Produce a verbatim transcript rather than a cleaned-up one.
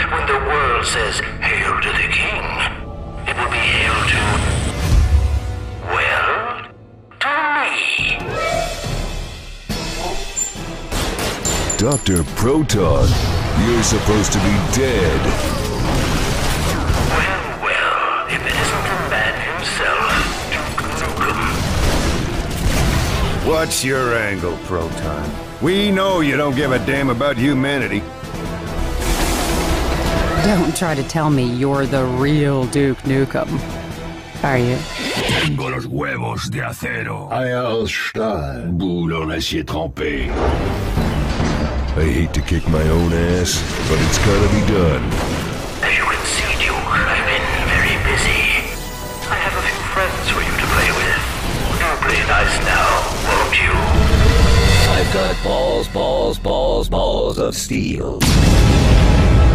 when the world says, "Hail to the king," it will be hail to, well, to me. Doctor Proton, you're supposed to be dead. Well, well, if it isn't the man himself, Duke Nukem. What's your angle, Proton? We know you don't give a damn about humanity. Don't try to tell me you're the real Duke Nukem. Are you? Tengo los huevos de acero. I aus Stahl. Boulon acier trempé. I hate to kick my own ass, but it's gotta be done. As you can see, Duke, I've been very busy. I have a few friends for you to play with. You'll play nice now, won't you? I've got balls, balls, balls, balls of steel.